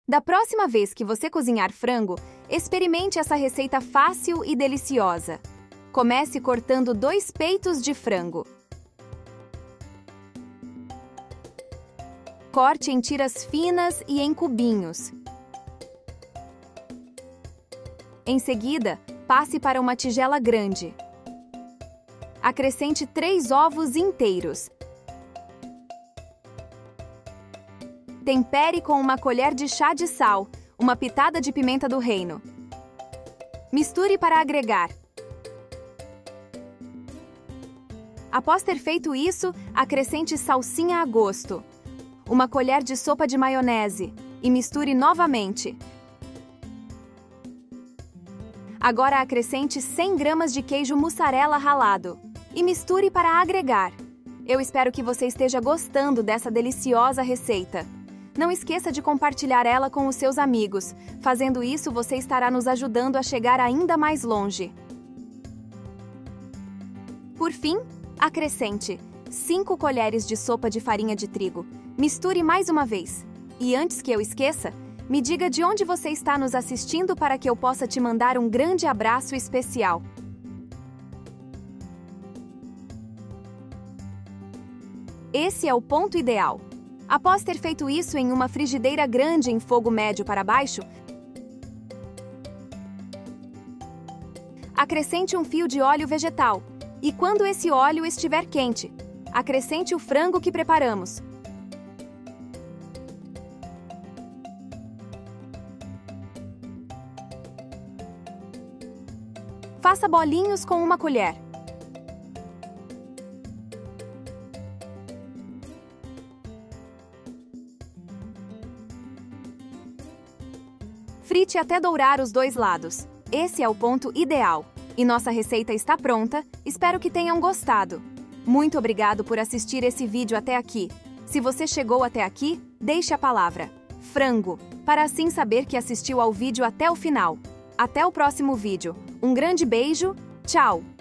Da próxima vez que você cozinhar frango, experimente essa receita fácil e deliciosa. Comece cortando 2 peitos de frango. Corte em tiras finas e em cubinhos. Em seguida, passe para uma tigela grande. Acrescente 3 ovos inteiros. Tempere com uma colher de chá de sal, uma pitada de pimenta do reino. Misture para agregar. Após ter feito isso, acrescente salsinha a gosto, uma colher de sopa de maionese e misture novamente. Agora acrescente 100 gramas de queijo mussarela ralado e misture para agregar. Eu espero que você esteja gostando dessa deliciosa receita. Não esqueça de compartilhar ela com os seus amigos. Fazendo isso, você estará nos ajudando a chegar ainda mais longe. Por fim, acrescente 5 colheres de sopa de farinha de trigo. Misture mais uma vez. E antes que eu esqueça, me diga de onde você está nos assistindo para que eu possa te mandar um grande abraço especial. Esse é o ponto ideal. Após ter feito isso em uma frigideira grande em fogo médio para baixo, acrescente um fio de óleo vegetal. E quando esse óleo estiver quente, acrescente o frango que preparamos. Faça bolinhos com uma colher. Frite até dourar os 2 lados. Esse é o ponto ideal. E nossa receita está pronta. Espero que tenham gostado. Muito obrigado por assistir esse vídeo até aqui. Se você chegou até aqui, deixe a palavra frango, para assim saber que assistiu ao vídeo até o final. Até o próximo vídeo. Um grande beijo. Tchau!